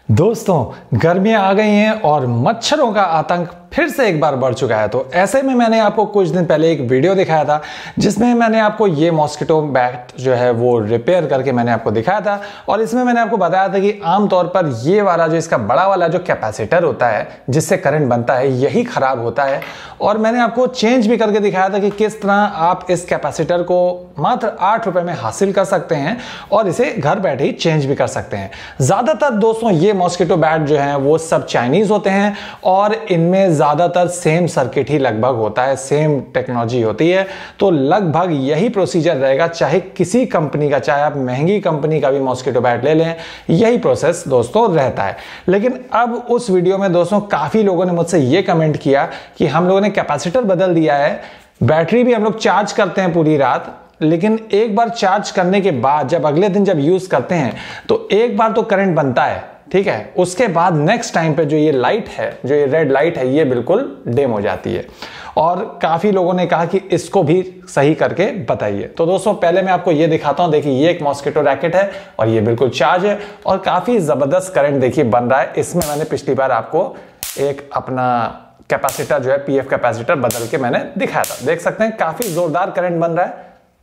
दोस्तों गर्मियां आ गई हैं और मच्छरों का आतंक फिर से एक बार बढ़ चुका है। तो ऐसे में मैंने आपको कुछ दिन पहले एक वीडियो दिखाया था जिसमें मैंने आपको ये मॉस्किटो बैट जो है वो रिपेयर करके मैंने आपको दिखाया था। और इसमें मैंने आपको बताया था कि आमतौर पर ये वाला जो इसका बड़ा वाला जो कैपेसिटर होता है जिससे करंट बनता है यही खराब होता है। और मैंने आपको चेंज भी करके दिखाया था कि किस तरह आप इस कैपेसिटर को मात्र 8 रुपए में हासिल कर सकते हैं और इसे घर बैठे ही चेंज भी कर सकते हैं। ज्यादातर दोस्तों ये मॉस्किटो बैट जो है वो सब चाइनीज होते हैं और इनमें ज्यादातर सेम सर्किट ही लगभग होता है, सेम टेक्नोलॉजी होती है। तो लगभग यही प्रोसीजर रहेगा, चाहे किसी कंपनी का, चाहे आप महंगी कंपनी का भी मॉस्किटो बैट ले लें, यही प्रोसेस दोस्तों रहता है। लेकिन अब उस वीडियो में दोस्तों काफी लोगों ने मुझसे यह कमेंट किया कि हम लोगों ने कैपेसिटर बदल दिया है, बैटरी भी हम लोग चार्ज करते हैं पूरी रात, लेकिन एक बार चार्ज करने के बाद जब अगले दिन जब यूज करते हैं तो एक बार तो करंट बनता है, ठीक है, उसके बाद नेक्स्ट टाइम पे जो ये लाइट है, जो ये रेड लाइट है, ये बिल्कुल डिम हो जाती है। और काफी लोगों ने कहा कि इसको भी सही करके बताइए। तो दोस्तों पहले मैं आपको ये दिखाता हूं। देखिए ये एक मॉस्किटो रैकेट है और ये बिल्कुल चार्ज है और काफी जबरदस्त करंट देखिए बन रहा है। इसमें मैंने पिछली बार आपको एक अपना कैपेसिटर जो है पीएफ कैपेसिटर बदल के मैंने दिखाया था। देख सकते हैं काफी जोरदार करंट बन रहा है,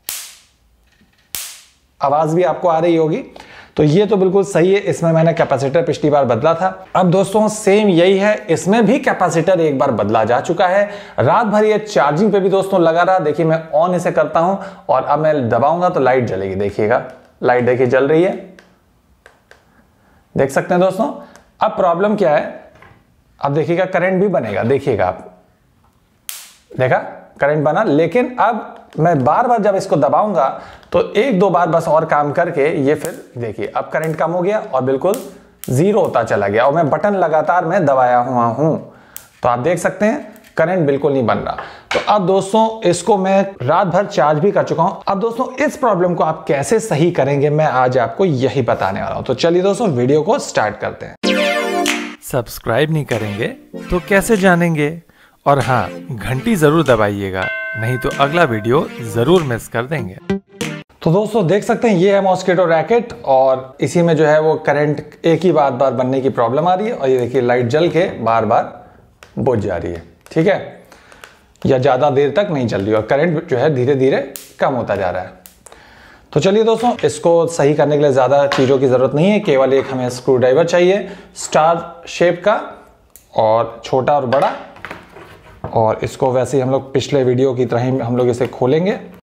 आवाज भी आपको आ रही होगी। तो ये तो बिल्कुल सही है, इसमें मैंने कैपेसिटर पिछली बार बदला था। अब दोस्तों सेम यही है, इसमें भी कैपेसिटर एक बार बदला जा चुका है। रात भर ये चार्जिंग पे भी दोस्तों लगा रहा। देखिए मैं ऑन इसे करता हूं और अब मैं दबाऊंगा तो लाइट जलेगी। देखिएगा लाइट देखिए जल रही है, देख सकते हैं दोस्तों। अब प्रॉब्लम क्या है, अब देखिएगा करंट भी बनेगा। देखिएगा आप, देखा करंट बना, लेकिन अब मैं बार बार जब इसको दबाऊंगा तो एक दो बार बस और काम करके ये फिर देखिए अब करंट कम हो गया और बिल्कुल जीरो होता चला गया। और मैं बटन लगातार मैं दबाया हुआ हूं तो आप देख सकते हैं करंट बिल्कुल नहीं बन रहा। तो अब दोस्तों इसको मैं रात भर चार्ज भी कर चुका हूं। अब दोस्तों इस प्रॉब्लम को आप कैसे सही करेंगे मैं आज आपको यही बताने वाला हूं। तो चलिए दोस्तों वीडियो को स्टार्ट करते हैं। सब्सक्राइब नहीं करेंगे तो कैसे जानेंगे, और हाँ घंटी जरूर दबाइएगा, नहीं तो अगला वीडियो जरूर मिस कर देंगे। तो दोस्तों देख सकते हैं ये है मॉस्किटो रैकेट और इसी में जो है वो करंट एक ही बार बनने की प्रॉब्लम आ रही है। और ये देखिए लाइट जल के बार बार बुझ जा रही है, ठीक है, या ज्यादा देर तक नहीं चल रही और करंट जो है धीरे धीरे कम होता जा रहा है। तो चलिए दोस्तों इसको सही करने के लिए ज्यादा चीजों की जरूरत नहीं है, केवल एक हमें स्क्रू ड्राइवर चाहिए स्टार शेप का और छोटा और बड़ा। और इसको वैसे ही हम लोग पिछले वीडियो की तरह ही हम लोग इसे खोलेंगे।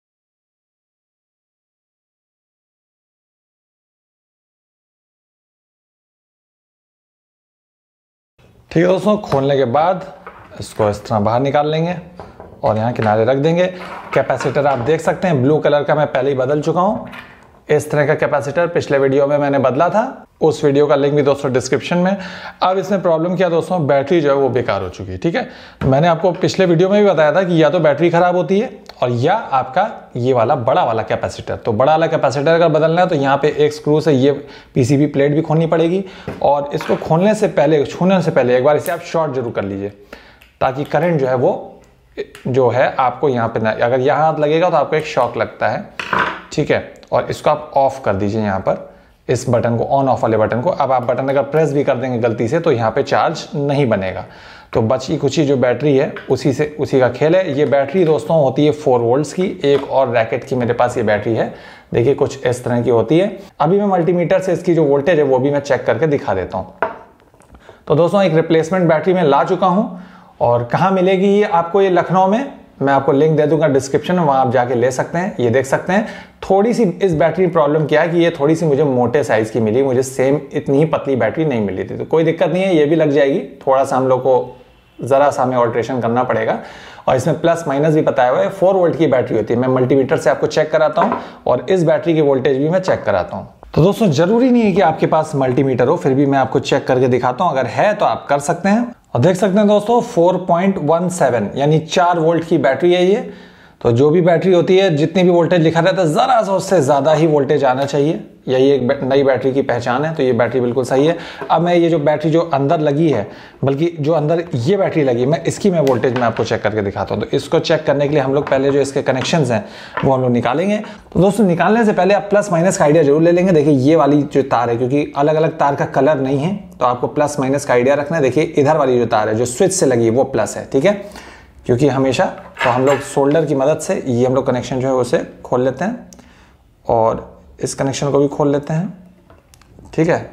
ठीक है दोस्तों, खोलने के बाद इसको इस तरह बाहर निकाल लेंगे और यहाँ किनारे रख देंगे। कैपेसिटर आप देख सकते हैं ब्लू कलर का मैं पहले ही बदल चुका हूँ। इस तरह का कैपेसिटर पिछले वीडियो में मैंने बदला था, उस वीडियो का लिंक भी दोस्तों डिस्क्रिप्शन में। अब इसमें प्रॉब्लम क्या दोस्तों, बैटरी जो है वो बेकार हो चुकी है, ठीक है। तो मैंने आपको पिछले वीडियो में भी बताया था कि या तो बैटरी खराब होती है और या आपका ये वाला बड़ा वाला कैपेसिटर। तो बड़ा वाला कैपेसिटर अगर बदलना है तो यहाँ पे एक स्क्रू से ये पीसीबी प्लेट भी खोलनी पड़ेगी और इसको खोलने से पहले, छूने से पहले एक बार इसे आप शॉर्ट जरूर कर लीजिए ताकि करंट जो है वो जो है आपको यहाँ पे ना, अगर यहाँ हाथ लगेगा तो आपको एक शॉक लगता है, ठीक है। और इसको आप ऑफ कर दीजिए यहाँ पर, इस बटन को, ऑन ऑफ वाले बटन को। अब आप बटन अगर प्रेस भी कर देंगे गलती से तो यहाँ पे चार्ज नहीं बनेगा। तो बची कुची जो बैटरी है उसी का खेल है। ये बैटरी दोस्तों होती है 4 वोल्ट्स की। एक और रैकेट की मेरे पास ये बैटरी है, देखिए कुछ इस तरह की होती है। अभी मैं मल्टीमीटर से इसकी जो वोल्टेज है वो भी मैं चेक करके दिखा देता हूँ। तो दोस्तों एक रिप्लेसमेंट बैटरी में ला चुका हूँ और कहाँ मिलेगी ये आपको, ये लखनऊ में, मैं आपको लिंक दे दूंगा डिस्क्रिप्शन में, वहां आप जाके ले सकते हैं। ये देख सकते हैं थोड़ी सी इस बैटरी प्रॉब्लम क्या है कि ये थोड़ी सी मुझे मोटे साइज की मिली, मुझे सेम इतनी ही पतली बैटरी नहीं मिली थी। तो कोई दिक्कत नहीं है, ये भी लग जाएगी। थोड़ा सा हम लोग को जरा सा हमें ऑल्ट्रेशन करना पड़ेगा। और इसमें प्लस माइनस भी बताया हुआ है। 4 वोल्ट की बैटरी होती है। मैं मल्टीमीटर से आपको चेक कराता हूँ और इस बैटरी की वोल्टेज भी मैं चेक कराता हूँ। तो दोस्तों जरूरी नहीं है कि आपके पास मल्टीमीटर हो, फिर भी मैं आपको चेक करके दिखाता हूँ। अगर है तो आप कर सकते हैं। और देख सकते हैं दोस्तों 4.17 यानी 4 वोल्ट की बैटरी है ये। तो जो भी बैटरी होती है जितनी भी वोल्टेज लिखा रहता है जरा सा उससे ज्यादा ही वोल्टेज आना चाहिए। यही एक नई बैटरी की पहचान है। तो ये बैटरी बिल्कुल सही है। अब मैं ये जो बैटरी जो अंदर लगी है, बल्कि जो अंदर ये बैटरी लगी है, मैं इसकी मैं वोल्टेज में आपको चेक करके दिखाता हूँ। तो इसको चेक करने के लिए हम लोग पहले जो इसके कनेक्शंस हैं वो हम लोग निकालेंगे। तो दोस्तों निकालने से पहले आप प्लस माइनस का आइडिया जरूर ले लेंगे। देखिए ये वाली जो तार है, क्योंकि अलग अलग तार का कलर नहीं है, तो आपको प्लस माइनस का आइडिया रखना है। देखिए इधर वाली जो तार है जो स्विच से लगी है वो प्लस है, ठीक है, क्योंकि हमेशा तो हम लोग सोल्डर की मदद से ये हम लोग कनेक्शन जो है उसे खोल लेते हैं और इस कनेक्शन को भी खोल लेते हैं, ठीक है।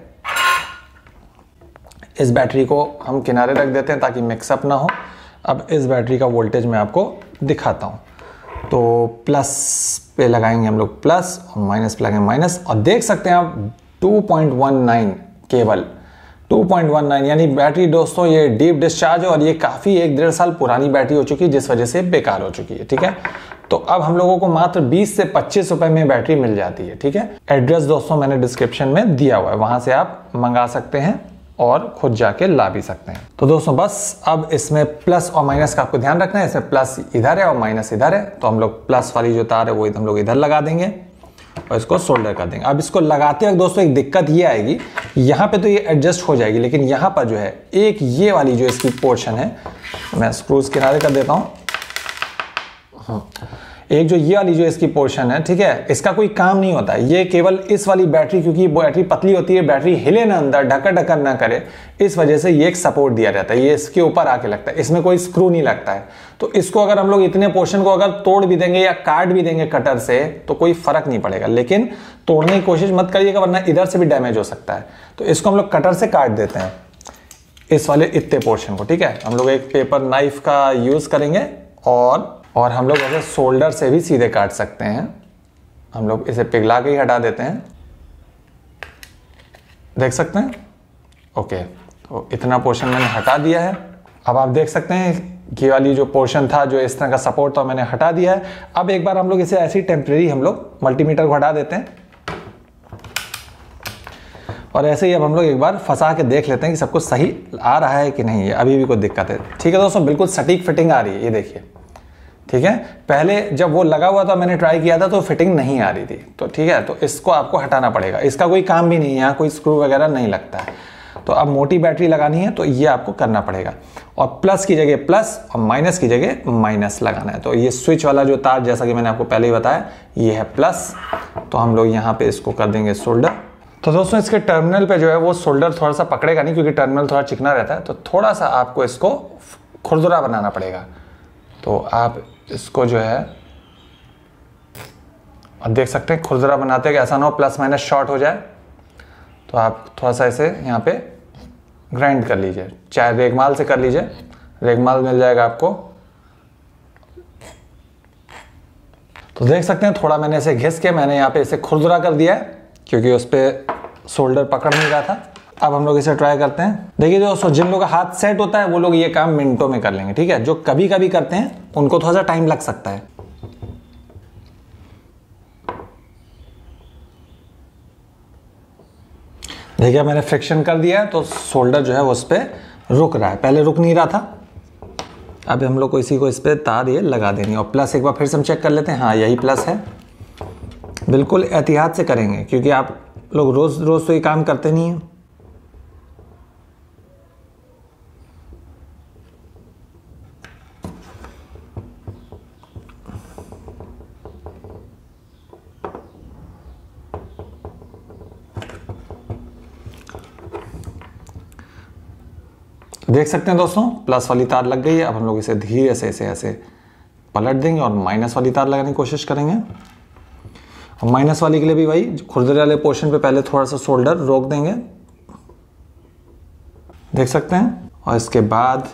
इस बैटरी को हम किनारे रख देते हैं ताकि मिक्सअप ना हो। अब इस बैटरी का वोल्टेज मैं आपको दिखाता हूँ। तो प्लस पे लगाएंगे हम लोग प्लस और माइनस पे लगाएंगे माइनस, और देख सकते हैं आप 2.19 केवल 2.19, यानी बैटरी दोस्तों ये डीप डिस्चार्ज है और ये काफ़ी 1-1.5 साल पुरानी बैटरी हो चुकी है, जिस वजह से बेकार हो चुकी है, ठीक है। तो अब हम लोगों को मात्र 20 से 25 रुपए में बैटरी मिल जाती है, ठीक है। एड्रेस दोस्तों मैंने डिस्क्रिप्शन में दिया हुआ है, वहां से आप मंगा सकते हैं और खुद जाके ला भी सकते हैं। तो दोस्तों बस अब इसमें प्लस और माइनस का आपको ध्यान रखना है। इसमें प्लस इधर है और माइनस इधर है, तो हम लोग प्लस वाली जो तार है वो हम लोग इधर लगा देंगे और इसको सोल्डर कर देंगे। अब इसको लगाते वक्त दोस्तों एक दिक्कत ये आएगी, यहाँ पे तो ये एडजस्ट हो जाएगी, लेकिन यहाँ पर जो है एक ये वाली जो इसकी पोर्शन है, मैं स्क्रूज किनारे कर देता हूँ। एक जो ये वाली जो इसकी पोर्शन है, ठीक है, इसका कोई काम नहीं होता है। ये केवल इस वाली बैटरी, क्योंकि बैटरी पतली होती है, बैटरी हिले ना अंदर, ढक्कर ढक्कर ना करे, इस वजह से ये एक सपोर्ट दिया जाता है। ये इसके ऊपर आके लगता है, इसमें कोई स्क्रू नहीं लगता है। तो इसको अगर हम लोग इतने पोर्शन को अगर तोड़ भी देंगे या काट भी देंगे कटर से तो कोई फर्क नहीं पड़ेगा, लेकिन तोड़ने की कोशिश मत करिएगा वरना इधर से भी डैमेज हो सकता है। तो इसको हम लोग कटर से काट देते हैं इस वाले इतने पोर्शन को, ठीक है। हम लोग एक पेपर नाइफ का यूज करेंगे और हम लोग ऐसे शोल्डर से भी सीधे काट सकते हैं। हम लोग इसे पिघला के ही हटा देते हैं, देख सकते हैं। ओके, तो इतना पोर्शन मैंने हटा दिया है। अब आप देख सकते हैं ये वाली जो पोर्शन था, जो इस तरह का सपोर्ट था, मैंने हटा दिया है। अब एक बार हम लोग इसे ऐसी टेम्परेरी हम लोग मल्टीमीटर को हटा देते हैं और ऐसे ही अब हम लोग एक बार फंसा के देख लेते हैं कि सब कुछ सही आ रहा है कि नहीं है। अभी भी कोई दिक्कत है, ठीक है दोस्तों, बिल्कुल सटीक फिटिंग आ रही है, ये देखिए, ठीक है। पहले जब वो लगा हुआ था मैंने ट्राई किया था तो फिटिंग नहीं आ रही थी, तो ठीक है, तो इसको आपको हटाना पड़ेगा। इसका कोई काम भी नहीं है, यहाँ कोई स्क्रू वगैरह नहीं लगता है। तो अब मोटी बैटरी लगानी है तो ये आपको करना पड़ेगा, और प्लस की जगह प्लस और माइनस की जगह माइनस लगाना है। तो ये स्विच वाला जो तार, जैसा कि मैंने आपको पहले ही बताया, ये है प्लस, तो हम लोग यहाँ पे इसको कर देंगे सोल्डर। तो दोस्तों इसके टर्मिनल पे जो है वो सोल्डर थोड़ा सा पकड़ेगा नहीं, क्योंकि टर्मिनल थोड़ा चिकना रहता है, तो थोड़ा सा आपको इसको खुरदुरा बनाना पड़ेगा। तो आप इसको जो है और देख सकते हैं खुरदुरा बनाते हैं कि ऐसा ना हो प्लस माइनस शॉर्ट हो जाए। तो आप थोड़ा सा इसे यहाँ पे ग्राइंड कर लीजिए, चाहे रेगमाल से कर लीजिए, रेगमाल मिल जाएगा आपको। तो देख सकते हैं थोड़ा मैंने इसे घिस के मैंने यहाँ पे इसे खुरदुरा कर दिया है, क्योंकि उस पर सोल्डर पकड़ नहीं रहा था। अब हम लोग इसे ट्राई करते हैं। देखिए दोस्तों, जिन लोगों का हाथ सेट होता है वो लोग ये काम मिनटों में कर लेंगे, ठीक है। जो कभी कभी करते हैं उनको थोड़ा सा टाइम लग सकता है। देखिए मैंने फ्रिक्शन कर दिया है तो सोल्डर जो है वो उस पर रुक रहा है, पहले रुक नहीं रहा था। अब हम लोग को इसी को इस पर तार ये लगा देनी है, और प्लस एक बार फिर से हम चेक कर लेते हैं। हाँ यही प्लस है, बिल्कुल एहतियात से करेंगे, क्योंकि आप लोग रोज रोज तो ये काम करते नहीं है। देख सकते हैं दोस्तों प्लस वाली तार लग गई है। अब हम लोग इसे धीरे से ऐसे पलट देंगे और माइनस वाली तार लगाने की कोशिश करेंगे। और माइनस वाली के लिए भी वही खुरदरे वाले पोर्शन पे पहले थोड़ा सा शोल्डर रोक देंगे, देख सकते हैं। और इसके बाद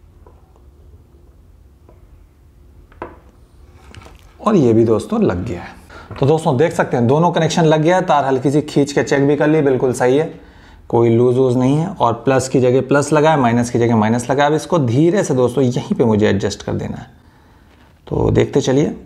और ये भी दोस्तों लग गया है। तो दोस्तों देख सकते हैं दोनों कनेक्शन लग गया है। तार हल्की सी खींच के चेक भी कर ली, बिल्कुल सही है, कोई लूज वूज नहीं है। और प्लस की जगह प्लस लगा है, माइनस की जगह माइनस लगा है। अब इसको धीरे से दोस्तों यहीं पे मुझे एडजस्ट कर देना है। तो देखते चलिए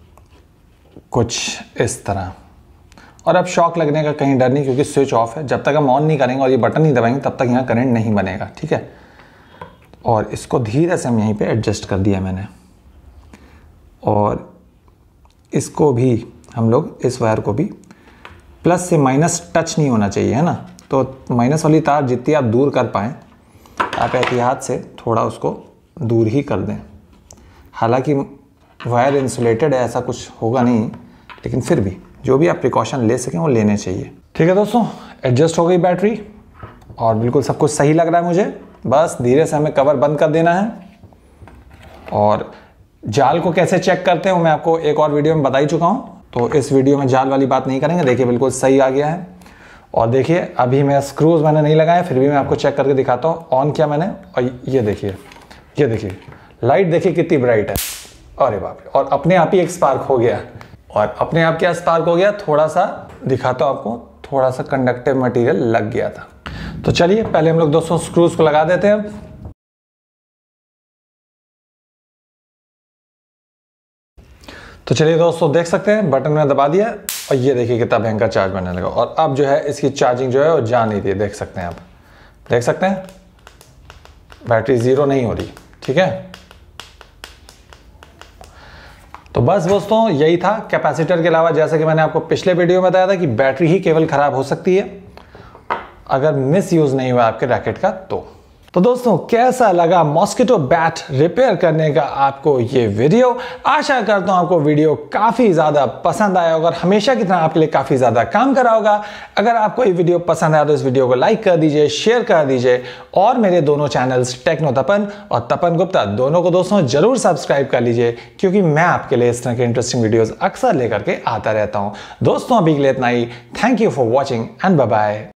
कुछ इस तरह। और अब शॉक लगने का कहीं डर नहीं, क्योंकि स्विच ऑफ है। जब तक हम ऑन नहीं करेंगे और ये बटन नहीं दबाएंगे तब तक यहाँ करंट नहीं बनेगा, ठीक है। और इसको धीरे से हम यहीं पे एडजस्ट कर दिया मैंने। और इसको भी हम लोग इस वायर को भी प्लस से माइनस टच नहीं होना चाहिए, है ना। तो माइनस वाली तार जितनी आप दूर कर पाएँ, आप एहतियात से थोड़ा उसको दूर ही कर दें। हालांकि वायर इंसुलेटेड है, ऐसा कुछ होगा नहीं, लेकिन फिर भी जो भी आप प्रिकॉशन ले सकें वो लेने चाहिए। ठीक है दोस्तों, एडजस्ट हो गई बैटरी और बिल्कुल सब कुछ सही लग रहा है मुझे। बस धीरे से हमें कवर बंद कर देना है। और जाल को कैसे चेक करते हैं वो मैं आपको एक और वीडियो में बता ही चुका हूँ, तो इस वीडियो में जाल वाली बात नहीं करेंगे। देखिए बिल्कुल सही आ गया है। और देखिए अभी मैं स्क्रूज मैंने नहीं लगाया, फिर भी मैं आपको चेक करके दिखाता हूँ। ऑन किया मैंने और ये देखिए लाइट देखिए कितनी ब्राइट है। अरे बाप रे, और अपने आप ही एक स्पार्क हो गया। और अपने आप क्या स्पार्क हो गया, थोड़ा सा दिखाता हूँ आपको, थोड़ा सा कंडक्टिव मटेरियल लग गया था। तो चलिए पहले हम लोग दोस्तों स्क्रूज को लगा देते हैं। तो चलिए दोस्तों देख सकते हैं बटन में दबा दिया और ये देखिए कितना भयंकर चार्ज बनने लगा। और अब जो है इसकी चार्जिंग जो है वो जा नहीं रही है, देख सकते हैं आप, देख सकते हैं बैटरी जीरो नहीं हो रही। ठीक है, तो बस दोस्तों यही था। कैपेसिटर के अलावा जैसा कि मैंने आपको पिछले वीडियो में बताया था कि बैटरी ही केवल खराब हो सकती है अगर मिस यूज नहीं हुआ आपके रैकेट का। तो दोस्तों कैसा लगा मॉस्किटो बैट रिपेयर करने का आपको ये वीडियो। आशा करता हूं आपको वीडियो काफी ज्यादा पसंद आया होगा और हमेशा की तरह आपके लिए काफी ज्यादा काम करा होगा। अगर आपको ये वीडियो पसंद आया तो इस वीडियो को लाइक कर दीजिए, शेयर कर दीजिए और मेरे दोनों चैनल्स टेक्नो तपन और तपन गुप्ता दोनों को दोस्तों जरूर सब्सक्राइब कर लीजिए, क्योंकि मैं आपके लिए इस तरह के इंटरेस्टिंग वीडियोज अक्सर लेकर के आता रहता हूं। दोस्तों अभी के लिए इतना ही। Thank you for watching and bye bye.